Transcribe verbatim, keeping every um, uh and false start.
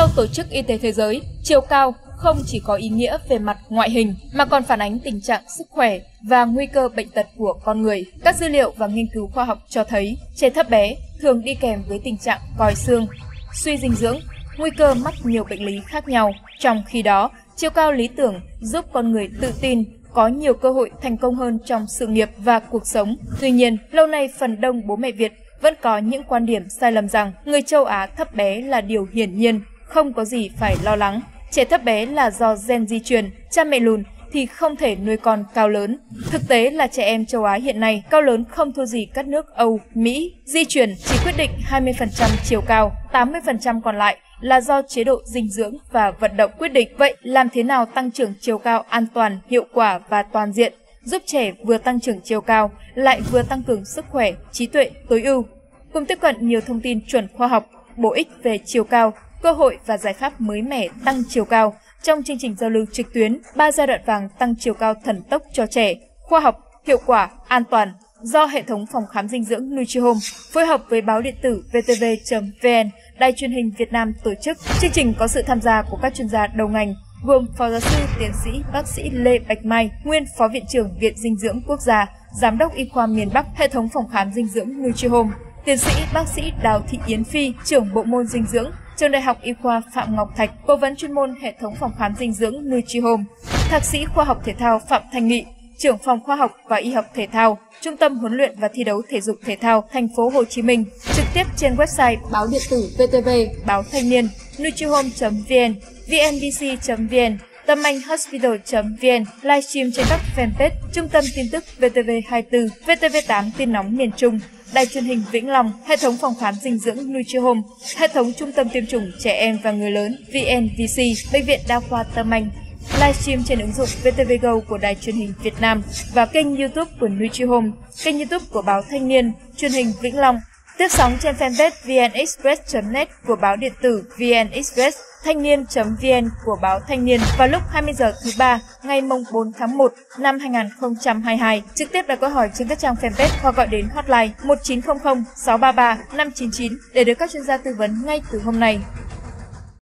Theo Tổ chức Y tế Thế giới, chiều cao không chỉ có ý nghĩa về mặt ngoại hình mà còn phản ánh tình trạng sức khỏe và nguy cơ bệnh tật của con người. Các dữ liệu và nghiên cứu khoa học cho thấy trẻ thấp bé thường đi kèm với tình trạng còi xương, suy dinh dưỡng, nguy cơ mắc nhiều bệnh lý khác nhau. Trong khi đó, chiều cao lý tưởng giúp con người tự tin, có nhiều cơ hội thành công hơn trong sự nghiệp và cuộc sống. Tuy nhiên, lâu nay phần đông bố mẹ Việt vẫn có những quan điểm sai lầm rằng người châu Á thấp bé là điều hiển nhiên, không có gì phải lo lắng. Trẻ thấp bé là do gen di truyền, cha mẹ lùn thì không thể nuôi con cao lớn. Thực tế là trẻ em châu Á hiện nay cao lớn không thua gì các nước Âu, Mỹ. Di truyền chỉ quyết định hai mươi phần trăm chiều cao, tám mươi phần trăm còn lại là do chế độ dinh dưỡng và vận động quyết định. Vậy làm thế nào tăng trưởng chiều cao an toàn, hiệu quả và toàn diện, giúp trẻ vừa tăng trưởng chiều cao lại vừa tăng cường sức khỏe, trí tuệ tối ưu? Cùng tiếp cận nhiều thông tin chuẩn khoa học, bổ ích về chiều cao, cơ hội và giải pháp mới mẻ tăng chiều cao trong chương trình giao lưu trực tuyến ba giai đoạn vàng tăng chiều cao thần tốc cho trẻ, khoa học, hiệu quả, an toàn do hệ thống phòng khám dinh dưỡng Nutrihome phối hợp với báo điện tử vê tê vê chấm vê en, Đài truyền hình Việt Nam tổ chức. Chương trình có sự tham gia của các chuyên gia đầu ngành gồm Phó giáo sư tiến sĩ bác sĩ Lê Bạch Mai, nguyên Phó Viện trưởng Viện Dinh dưỡng Quốc gia, Giám đốc Y khoa miền Bắc hệ thống phòng khám dinh dưỡng Nutrihome, tiến sĩ bác sĩ Đào Thị Yến Phi, trưởng bộ môn dinh dưỡng, Trường Đại học Y khoa Phạm Ngọc Thạch, cố vấn chuyên môn hệ thống phòng khám dinh dưỡng Nutrihome, thạc sĩ khoa học thể thao Phạm Thanh Nghị, trưởng phòng khoa học và y học thể thao, Trung tâm huấn luyện và thi đấu thể dục thể thao Thành phố Hồ Chí Minh, trực tiếp trên website báo điện tử vê tê vê, báo Thanh niên, nutrihome chấm vn, vê en bê xê chấm vn, tâm anh hospital chấm vn, livestream trên các fanpage Trung tâm tin tức vê tê vê hai mươi tư, vê tê vê tám tin nóng miền Trung, Đài truyền hình Vĩnh Long, hệ thống phòng khám dinh dưỡng Nutrihome, hệ thống trung tâm tiêm chủng trẻ em và người lớn vê en vê xê, bệnh viện đa khoa Tâm Anh, livestream trên ứng dụng vê tê vê Go của Đài truyền hình Việt Nam và kênh YouTube của Nutrihome, kênh YouTube của báo Thanh niên, truyền hình Vĩnh Long, tiếp sóng trên fanpage vnexpress chấm net của báo điện tử vnexpress, thanh niên chấm vn của báo Thanh niên vào lúc hai mươi giờ thứ ba ngày mùng bốn tháng một năm hai nghìn không trăm hai mươi hai. Trực tiếp đặt câu hỏi trên các trang fanpage hoặc gọi đến hotline một chín không không sáu ba ba năm chín chín để được các chuyên gia tư vấn ngay từ hôm nay.